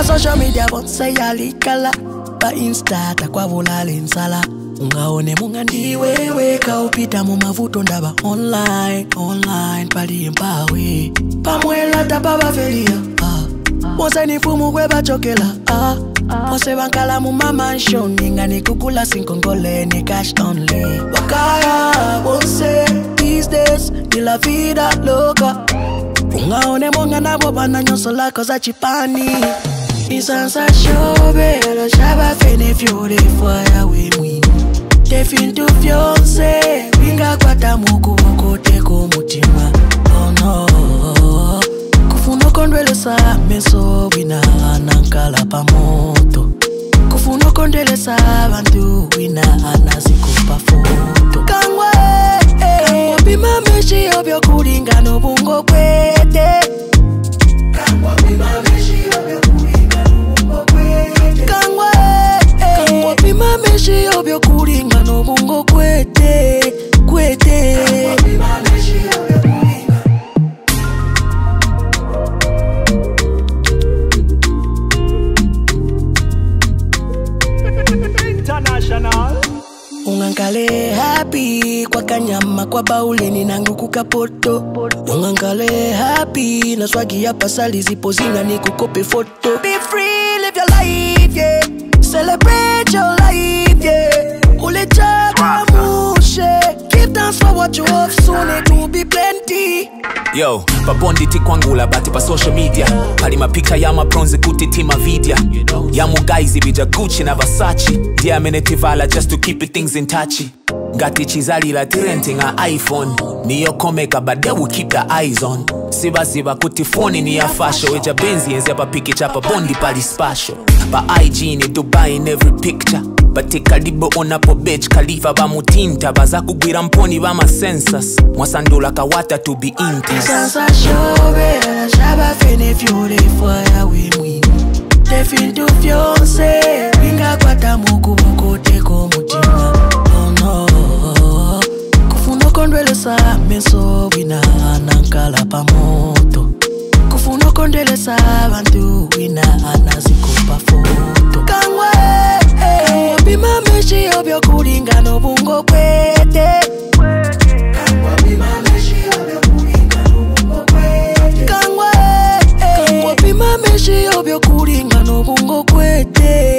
Pa social media bonse yalikala, pa Insta takwa vula linsala. Ungaone munga ndiwewe kaupita mu mavuto ndaba online pali mpawe. Pamwela tapaba felia Mose ni fumu kwe bachokela Mose bankala mu mansion Ninga ni kukula sinkongole ni cash only. Wakaya bonse these days ni la vida loca. Ungaone munga nabo bana nyonso lako za chipani. Isansa shobe alo shaba fene fiore fire we mwi. Defin tu fiance Winga kwa tamuku wakote kumutima. Oh no Kufuno kondwele sa meso wina anankala pa moto. Kufuno kondwele sa bantu wina anazikupa foto. Kangwa bima meshi obyo kuringa no bungo kwete. Kangwa bima meshi obyo kuringa no bungo kwete. Kangwa bima meshi obyo kuringa no bungo kwete. Kangwa bima meshi obyo kuringa. International. Ungankale happy kwa kanyama kwa bauleni nangu kukapoto. Ungankale happy na swagi ya pasali zipo zina ni kukope foto. Be free, live your life, yeah. Celebrate your life, yeah. Ulecha kamushe. Give thanks for what you have, soon it will be plenty. Yo, pa bondi tikwangula bati pa social media. Pali mapika ya mapronze kutitima vidya. Ya mugaizi bija Gucci na Versace. Dia menetivala just to keep it things in touchy. Ngati chizali la renting a iPhone. Niyo komeka but they will keep the eyes on. Siba kutifoni ni ya fasho. Weja benzi enzi pa piki chapa bondi pali spasho. Pa IG ni Dubai in every picture. Bate kalibo onapo bitch Khalifa ba mutinta baza kugwira mponi ba ma census. Mwasandula kawata to be intense. Isansa shobe ala shaba fene fiore fire we mwi. Defin tu fiance Winga kwa tamuku wakote kumutima. Oh no Kufuno kondwele sa meso wina anankala pa moto. Kufuno kondwele sa bantu wina anazikupa foto. Kangwa bima meshi obyo kuringa no bungo kwete. Kangwa bima meshi obyo kuringa no bungo kwete. Kangwa bima meshi obyo kuringa no bungo kwete.